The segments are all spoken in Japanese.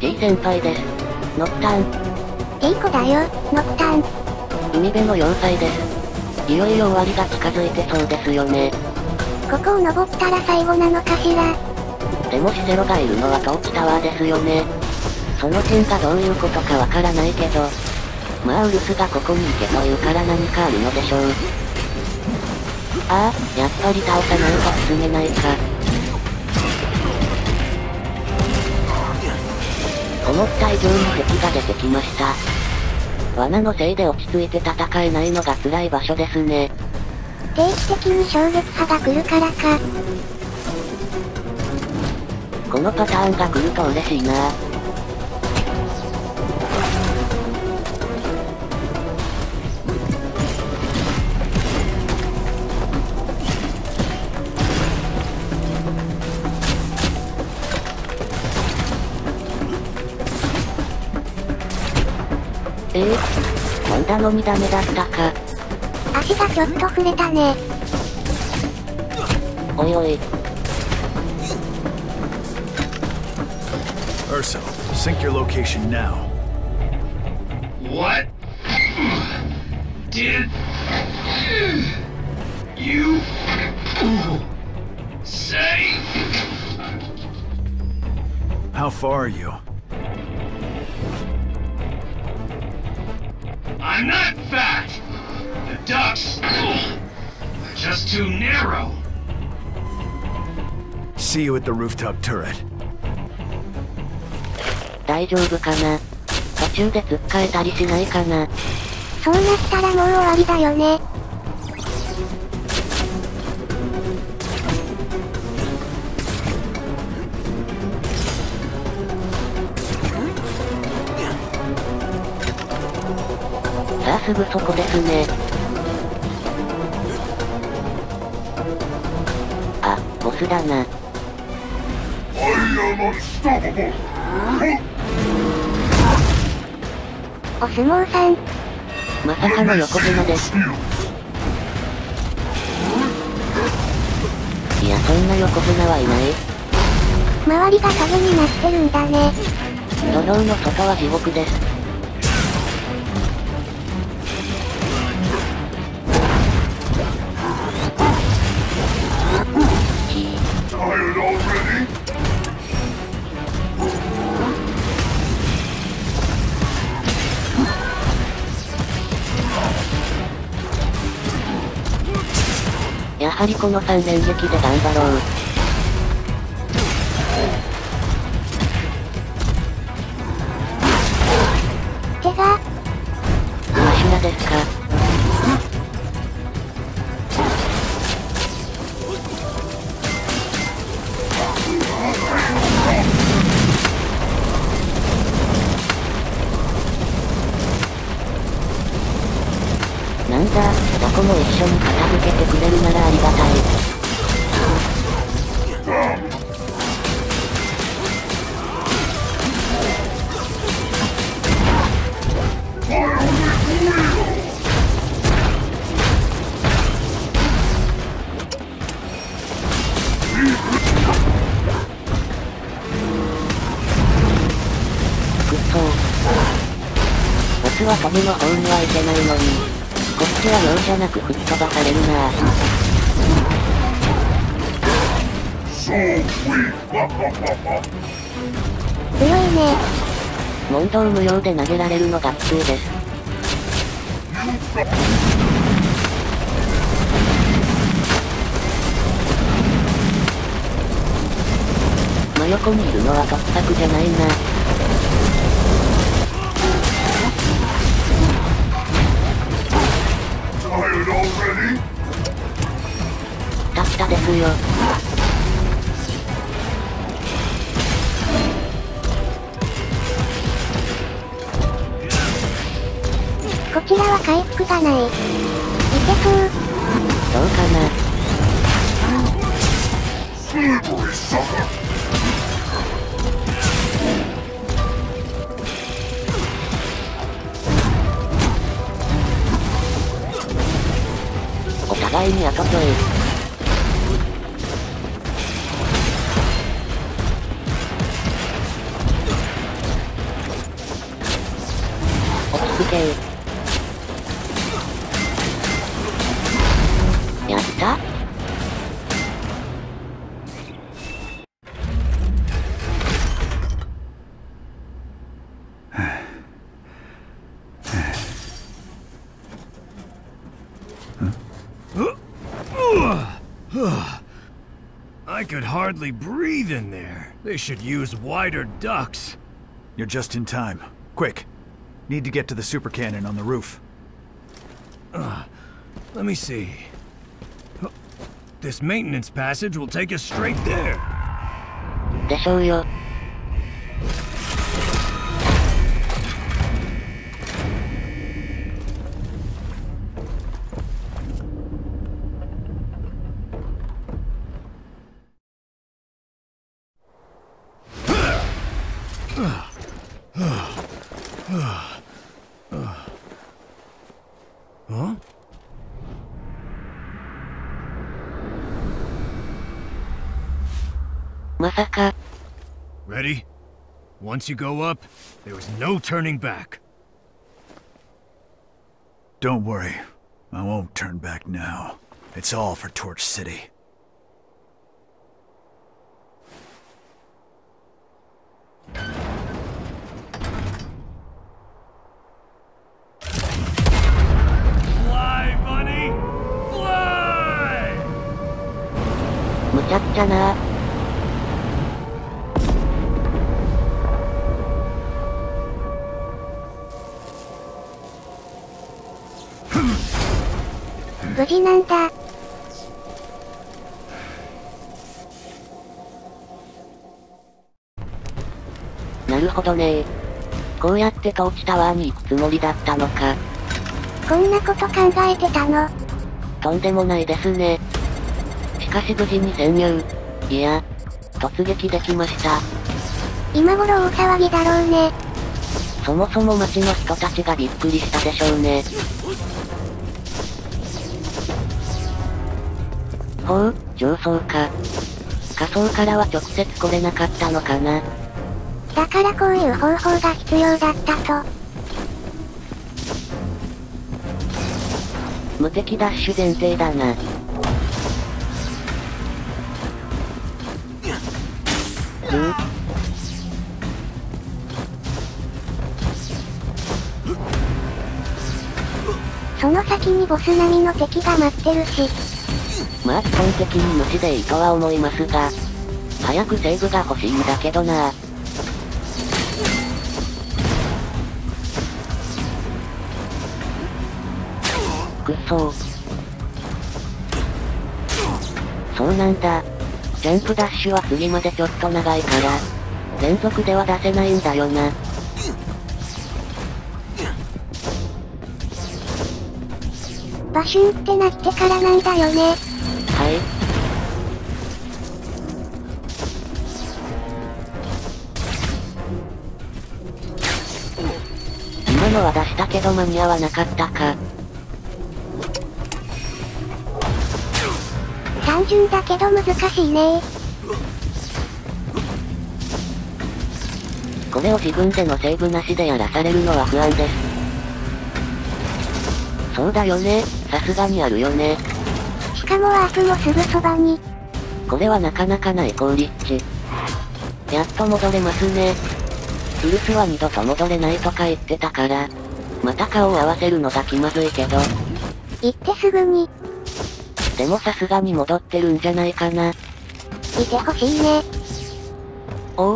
G 先輩です。ノクタン。 いい子だよ、ノクタン。 海辺の要塞です。いよいよ終わりが近づいてそうですよね。 ここを登ったら最後なのかしら。 でもシセロがいるのはトーチタワーですよね。その点がどういうことかわからないけど。まあウルスがここに行けというから何かあるのでしょう。ああ、やっぱり倒さないと進めないか。思った以上に敵が出てきました。罠のせいで落ち着いて戦えないのが辛い場所ですね。 定期的に衝撃波が来るからか。 このパターンが来ると嬉しいな。飛んだのにダメだったか。 足がちょっと触れたね。 おいおい。 Urso, sync your location now. What did you say? How far are you? I'm not fat. The ducks are just too narrow. See you at the rooftop turret. 大丈夫かな。途中で突っかえたりしないかな。 そうなったらもう終わりだよね。 さあすぐそこですね。あ、ボスだな。 お相撲さん。 まさかの横綱です。いやそんな横綱はいない。 周りが影になってるんだね。 土俵の外は地獄です。やはりこの3連撃で頑張ろう。 手がマシュラですか。なんだ、どこも一緒に片付けてくれるならありがたい。くっそー。ボスは飛びの方には行けないのに。こっちは容赦なく吹き飛ばされるなぁ。 強いね。 問答無用で投げられるのがきついです。真横にいるのは突作じゃないな。くたくたですよ。 こちらは回復がない。いけそう。 どうかな。お互いにあとちょい。 すげえ。やった？ I could hardly breathe in there. They should use wider ducts. You're just in time. Quick. Need to get to the super cannon on the roof. Let me see. This maintenance passage will take us straight there. でしょうよ。 Huh? まさか。 Ready? Once you go up, there is no turning back. Don't worry. I won't turn back now. It's all for Torch City. Fly, bunny! Fly! むちゃくちゃな。 無事なんだ。 なるほどね。こうやってトーチタワーに行くつもりだったのか。 こんなこと考えてたの？ とんでもないですね。しかし無事に潜入。いや、突撃できました。 今頃大騒ぎだろうね。 そもそも町の人たちがびっくりしたでしょうね。ほう、上層か。下層からは直接来れなかったのかな。 だからこういう方法が必要だったと。 無敵ダッシュ前提だな。 その先にボス並みの敵が待ってるし。 まあ基本的に無視でいいとは思いますが、早くセーブが欲しいんだけどな。くっそー。そうなんだ。ジャンプダッシュは次までちょっと長いから、連続では出せないんだよな。 バシュンってなってからなんだよね。 はい。今のは出したけど間に合わなかったか。 単純だけど難しいね。 これを自分でのセーブなしでやらされるのは不安です。そうだよね、さすがにあるよね。 しかもワープもすぐそばに。 これはなかなかない好立地。やっと戻れますね。ウルスは二度と戻れないとか言ってたから、また顔を合わせるのが気まずいけど。 行ってすぐに。 でもさすがに戻ってるんじゃないかな。 いてほしいね。 おう。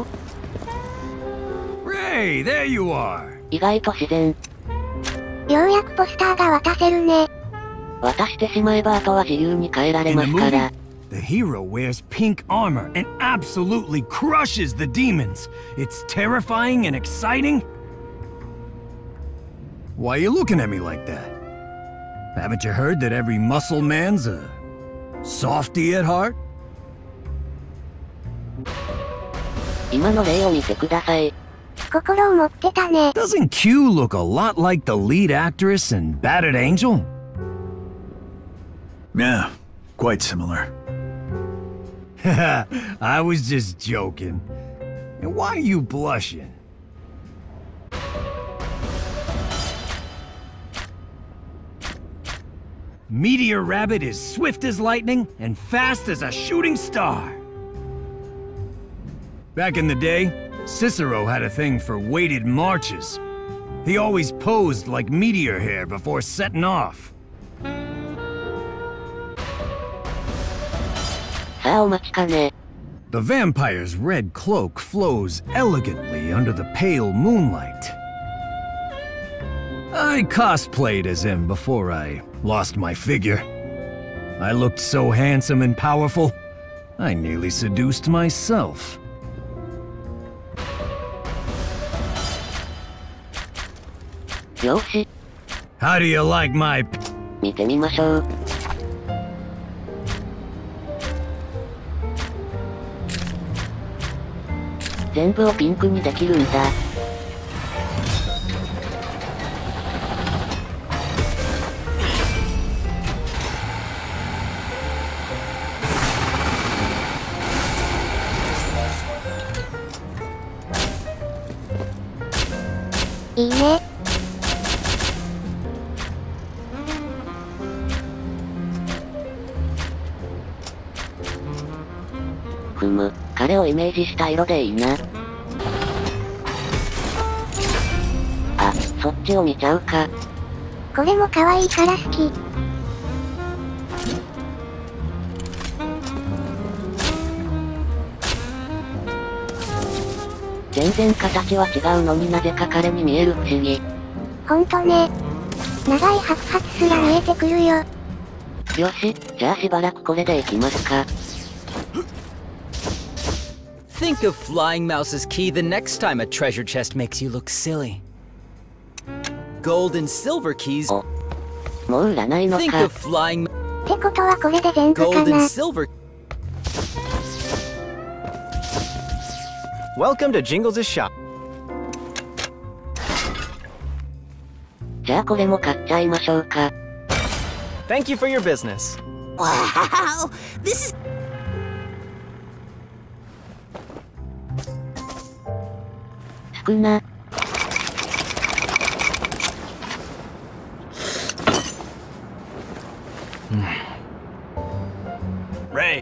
Ray, there you are. 意外と自然。 ようやくポスターが渡せるね。 渡してしまえばあとは自由に変えられ In ま the すから。 movie, the hero wears pink armor and absolutely crushes the demons. It's terrifying and exciting. Why are you looking at me like that? Haven't you heard that every muscle man's a softy at heart? 今の例を見てください。 心を持ってたね。 Doesn't Q look a lot like the lead actress in Battered Angel? Yeah, quite similar. I was just joking. And why are you blushing? Meteor Rabbit is swift as lightning and fast as a shooting star. Back in the day, Cicero had a thing for weighted marches. He always posed like meteor hair before setting off. さあお待ちかね。 The vampire's red cloak flows elegantly under the pale moonlight. I cosplayed as him before I lost my figure. I looked so handsome and powerful, I nearly seduced myself. よし、 How do you like my... 見てみましょう。全部をピンクにできるんだ。 いいね。 ふむ、彼をイメージした色でいいな。あ、そっちを見ちゃうか。 これも可愛いから好き。 全然形は違うのになぜか彼に見える不思議。 ほんとね。長い白髪すら見えてくるよ。 よし、じゃあしばらくこれでいきますか。 Think of Flying Mouse's key the next time a treasure chest makes you look silly. Gold and silver keys. お、もう占いの Think か。 of Flying ってことはこれで全部か Gold and な。 silver. Welcome to Jingles' shop. じゃあこれも買っちゃいましょうか。 Thank you for your business. Wow, this is... 少な。 Ray.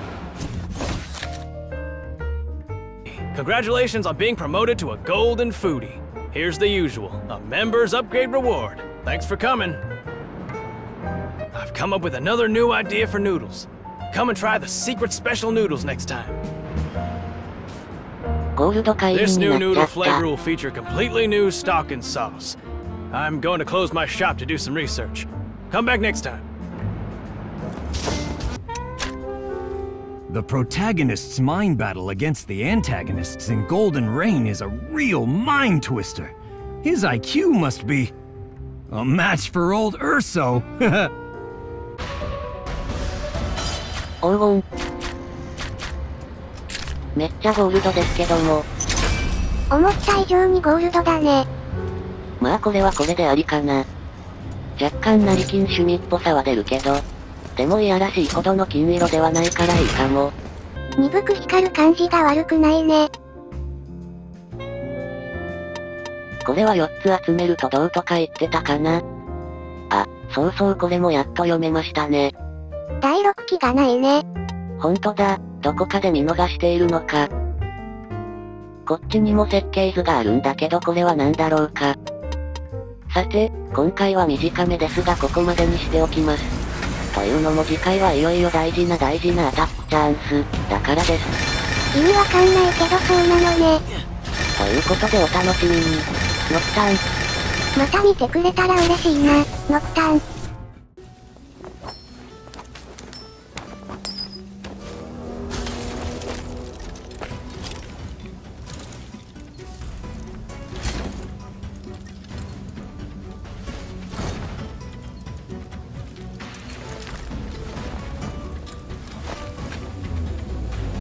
Congratulations on being promoted to a golden foodie. Here's the usual, a member's upgrade reward. Thanks for coming. I've come up with another new idea for noodles. Come and try the secret special noodles next time. ゴールド会員 This に new なっ noodle ちゃっ flavor た。 will feature completely new stock and sauce. I'm going to close my shop to do some research. Come back next time. The protagonist's mind battle against the antagonists in Golden Rain is a real mind twister. His IQ must be a match for old Urso. 黄金。めっちゃゴールドですけども。 思った以上にゴールドだね。 まあこれはこれでありかな。若干成金趣味っぽさは出るけど。でもいやらしいほどの金色ではないからいいかも。 鈍く光る感じが悪くないね。 これは4つ集めるとどうとか言ってたかな。あ、そうそうこれもやっと読めましたね。 第6期がないね。 ほんとだ、どこかで見逃しているのか。こっちにも設計図があるんだけどこれは何だろうか。さて、今回は短めですがここまでにしておきます。というのも次回はいよいよ大事なアタックチャンス、だからです。 意味わかんないけどそうなのね。 ということでお楽しみに。ノクターン。 また見てくれたら嬉しいな、ノクターン。